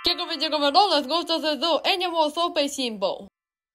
Hickory Dickory Dock, let's go to the zoo. Animals so very simple.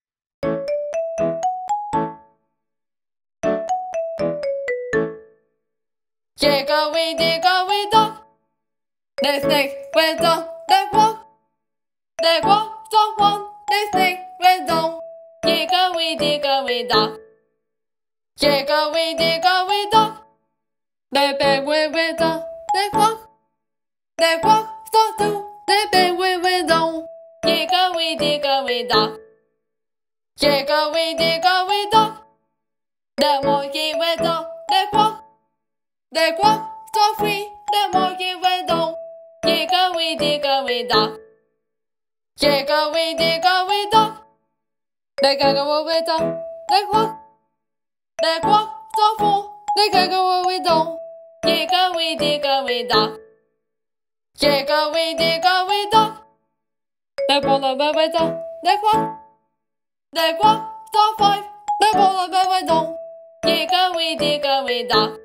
Hickory Dickory Dock, they snake went down, they walk so one, they snake went down. Hickory Dickory Dock, Hickory Dickory Dock, they bang went down, they walk so two, they bang went down. Hickory Dickory Dock, Hickory Dickory Dock, the monkey went down, they walk so free, the monkey went down. Hickory Dickory Dock, Hickory Dickory Dock, the kangaroo went down, they walk so full, the kangaroo went down. Hickory Dickory Dock, Hickory Dickory Dock, the polar bear went down, they walk so five, the polar bear went down. Hickory Dickory Dock.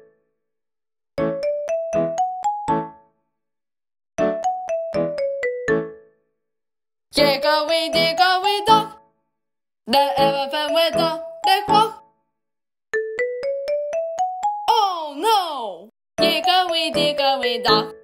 Hickory Dickory Dock, the elephant went down, they walk. Oh no! Hickory Dickory Dock.